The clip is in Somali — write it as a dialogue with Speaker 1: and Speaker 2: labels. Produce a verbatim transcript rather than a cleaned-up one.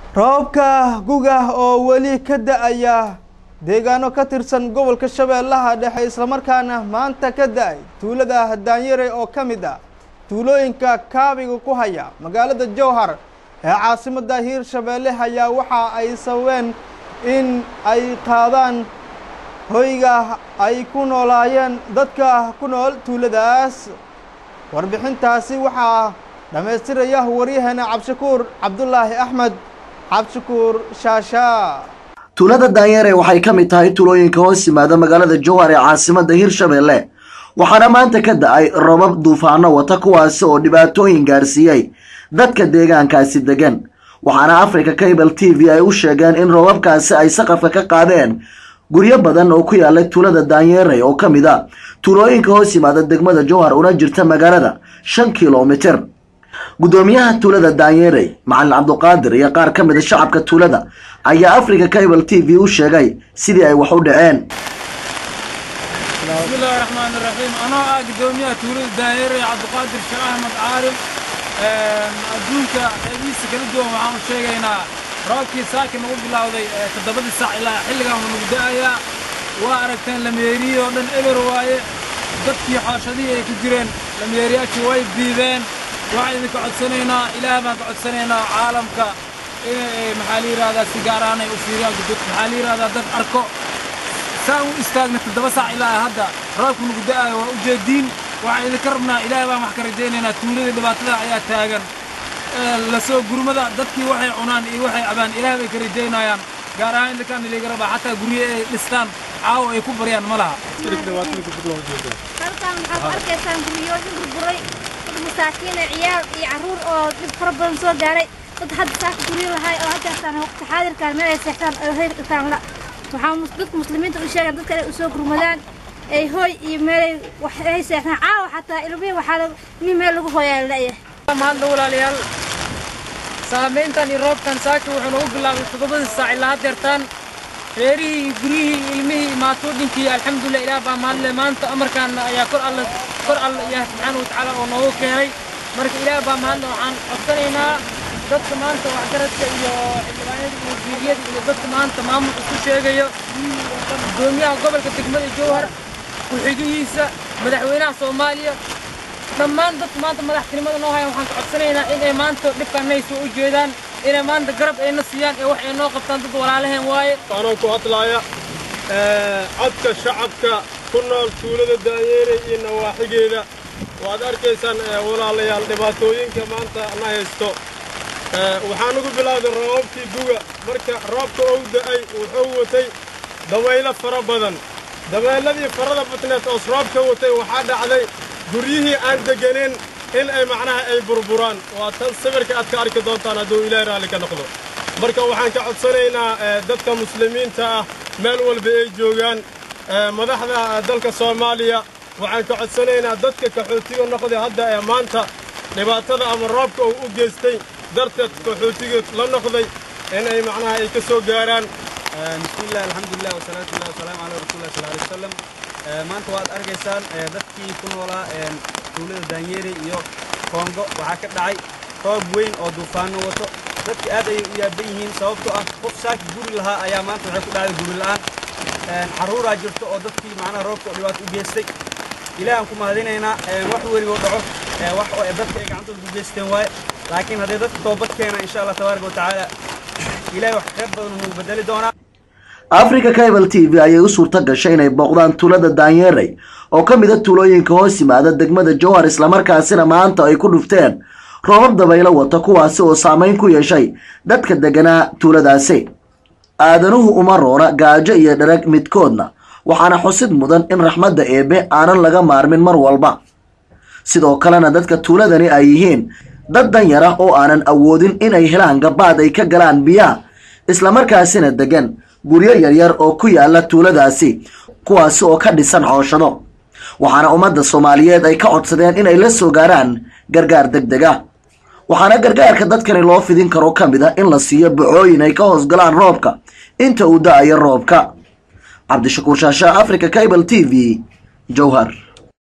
Speaker 1: roobka guga oo wali ka da'aya deegaano ka tirsan gobolka Shabeellaha Dhexe isla markaana maanta ka da'ay tuulada Daanyare oo kamid ah tuulooyinka kaabiga ku haya magaalada Jowhar ee caasimadda Hirshabeelle ayaa waxa ay saween in ay qaadaan hoyga ay ku noolaayeen dadka ku nool tuuladaas warbixintaasi waxa dhameystiraya wariyahana Cabshakuur Cabdullaahi Axmed Cabshakuur Shaasha
Speaker 2: tuulada Daanyare waxay ka mid tahay tuulooyinka hoos yimaada magaalada Jowhar ee caasimadda Hirshabeelle waxaana maanta ka da'ay roobab duufaano wata kuwaas oo dhibaatooyin gaarsiiyay dadka deegaankaasi degan waxaana Africa Cable T V ay u sheegeen in roobabkaasi ay saqafka ka qaadeen guryo badan oo ku yaala tuulada Daanyare oo kamid ah tuulooyinka hoos yimaada degmada Jowhar una jirta magaalada shan kiiloomitir gudoomiyaha tuulada Daanyare Macallin Cabduqaadir iyo qaar kamid ah shacabka tuulada ayaa Africa Cable T V u sheegay sidii ay wax u dhaceen
Speaker 3: بسم الله الرحمن الرحيم أنا قدومي توري دايري عبد القادر شيخ أحمد عارف أدونك أبيس كردو معهم شيئا راكي ساكن نقول بالله وذي تدبد الساعة إلى حلقة من البداية وأركتين لميري ومن إبر واي ضدكي حاشدية كجرين لميريات شوي بيبين وعيدك قعد سنينا إلى ما قعد سنينا عالمك محالي هذا سيجاراني وسيريا قدوك محالي هذا ضد أركو ساو استاغنا تدبا ساعة إلى هذا راكم قداء وجدين وعيد كرمنا إلى ما محكرديننا تولد دباتنا عيا تاغن لسو غرمدا ددكي waxay cunaan iyo waxay abaan ilaahay ka rajeynayaan gaar ahaan inta kan leeyahay raba hatta guriye listaan caaw ay ku bariyaan malaha
Speaker 4: halkan waxa arkaysan guriyo burburay dad masaakiin ciyaal iyo caruur oo dib farbadan soo gaaray dad hadda saak guriyo lahay oo hadda tan waqti xaadirkan meel ay seexdaan oo heer taan la waxa muslimka muslimiinta u sheegay dadka ay soo gurmadaan ay hooy iyo meel wax ay seexdaan caaw hatta ilmihi waxa meel lagu hooyaa leeyahay
Speaker 3: ما الدولاليال سامينتان يروبتان ساكي وحنا وقلا وتضبط الساعة اللي هادرتان غيري قريه علمي ما تودين كي الحمد لله إله بمال ما أنت أمر كان يا كر الله كر الله يا سبحانه وتعالى ونوك يعني مرك إله بمال عن أكثرنا ضد ما أنت وعكرت يا الوالد والجيرية ضد ما أنت ما مو شيء جيا الدنيا قبل كتكمل الجوهر وحجيسة مدحونا صوماليا dhammaan dad maanta madaxtinimada noo hayaan waxaan ka codsanaynaa in ay maanta dhibkanay soo u jeedaan in ay maanta garab ayna siiyaan ee wax ay noo qabtaan dad walaalaheen waaye
Speaker 5: waxaan ku hadlaaya ee codka shacabka ku nool tuulada Daanyare iyo nawaaxigeeda waad arkaysaan walaalayaal dhibaatooyinka maanta na haysto ee waxaan ugu bilaawday roobkii guga marka roobka uu da'ay wuxuu watay dabaylo fara badan dabayladii farada batneed oo roobka watay waxa dhacday guriyihii aan deganeen in ay macnaha ay burburaan waa tan sawirka aad ka arki doontaan hadduu Ilaahay raali ka noqdo marka waxaan ka codsanaynaa dadka muslimiinta ah meel walba ay joogaan madaxda dalka Soomaaliya waxaan ka codsanaynaa dadka qaxootiga noqday hadda ee maanta dhibaatada ama roobka uu u geystay darteed qaxootiga la noqday in ay macnaha ay ka soo gaaraan
Speaker 6: bismillaah alxamdulillaah wa salaatu wa salaamu ala rasuulillaah sallallahu alayhi wasallam maanta waad arkaysaan dadkii ku noolaa tuulada Daanyare iyo Kongo waxa ka dhacay roob weyn oo duufaano wato dadka aad ay u yaaban yihiin sababtoo ah qof saaki guri lahaa ayaa maanta waxa ku dhacay guri la'aan xaruura jirto oo dadkii macnaha roobka dhibaato u geystay ilaahan ku mahadinaynaa wax weliba dhaco wax oo dadka ay gacantooda ku geysteen waay laakiin haddii dadka toobad keena insha Allah tabaaraka wa tacaala ilaahay wax khayr badan uu bedeli doonaa
Speaker 2: Africa Cable T V ayay u suurta gashay inay booqdaan tuulada Daanyare oo kamid ah tuulooyinka hoos yimaada degmada Jowhar isla markaasina maanta ay ku dhufteen roobab dabaylo wata kuwaas oo saameyn ku yeeshay dadka deganaa tuuladaasi aadanuhu uma roona gaajo iyo dharag midkoodna waxaana xusid mudan in raxmadda Eebe aanan laga maarmin mar walba sidoo kalena dadka tuuladani ay yihiin dad danyar ah oo aanan awoodin inay helaan gabaad ay ka galaan biyaha isla markaasina degan guryo yaryar oo ku yaala tuuladaasi kuwaas oo ka dhisan xooshado waxaana ummadda Soomaaliyeed ay ka codsadeen inay la soo gaaraan gargaar degdeg ah waxaana gargaarka dadkani loo fidin karo kamid ah in la siiyo buuxooyin ay ka hoos galaan roobka inta uu da'ayo roobka Cabdishakuur Shaasha Africa Cable T V Jowhar.